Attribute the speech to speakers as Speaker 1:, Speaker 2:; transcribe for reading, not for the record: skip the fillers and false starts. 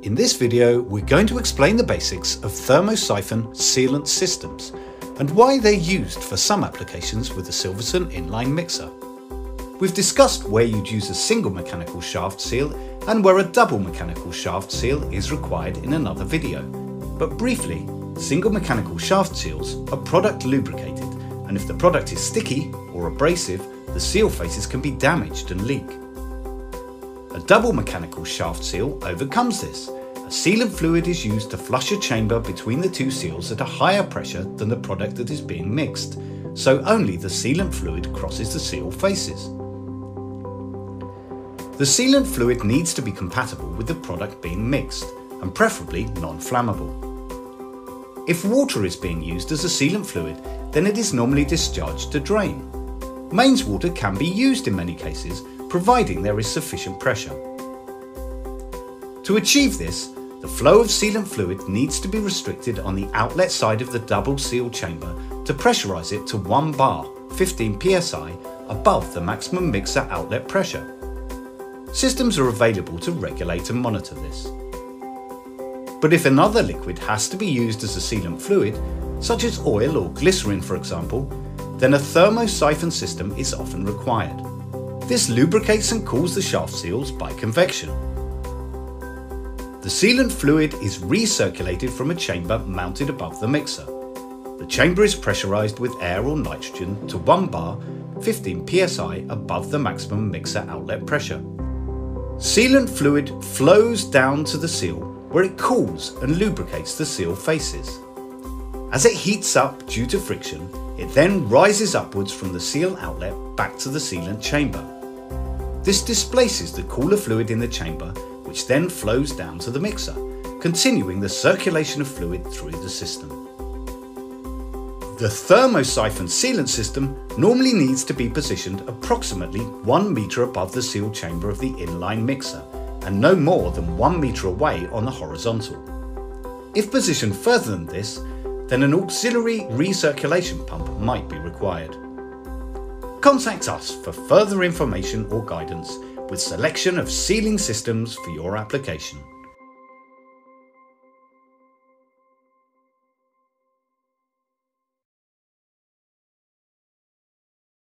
Speaker 1: In this video, we're going to explain the basics of Thermosyphon Sealant Systems and why they're used for some applications with the Silverson In-Line Mixer. We've discussed where you'd use a single mechanical shaft seal and where a double mechanical shaft seal is required in another video. But briefly, single mechanical shaft seals are product lubricated, and if the product is sticky or abrasive, the seal faces can be damaged and leak. A double mechanical shaft seal overcomes this. A sealant fluid is used to flush a chamber between the two seals at a higher pressure than the product that is being mixed, so only the sealant fluid crosses the seal faces. The sealant fluid needs to be compatible with the product being mixed, and preferably non-flammable. If water is being used as a sealant fluid, then it is normally discharged to drain. Mains water can be used in many cases, providing there is sufficient pressure. To achieve this, the flow of sealant fluid needs to be restricted on the outlet side of the double seal chamber to pressurize it to 1 bar, 15 psi, above the maximum mixer outlet pressure. Systems are available to regulate and monitor this. But if another liquid has to be used as a sealant fluid, such as oil or glycerine for example, then a thermosyphon system is often required. This lubricates and cools the shaft seals by convection. The sealant fluid is recirculated from a chamber mounted above the mixer. The chamber is pressurized with air or nitrogen to 1 bar, 15 psi above the maximum mixer outlet pressure. Sealant fluid flows down to the seal where it cools and lubricates the seal faces. As it heats up due to friction, it then rises upwards from the seal outlet back to the sealant chamber. This displaces the cooler fluid in the chamber, which then flows down to the mixer, continuing the circulation of fluid through the system. The Thermosyphon Sealant System normally needs to be positioned approximately 1 meter above the seal chamber of the in-line mixer and no more than 1 meter away on the horizontal. If positioned further than this, then an auxiliary recirculation pump might be required. Contact us for further information or guidance with selection of sealing systems for your application.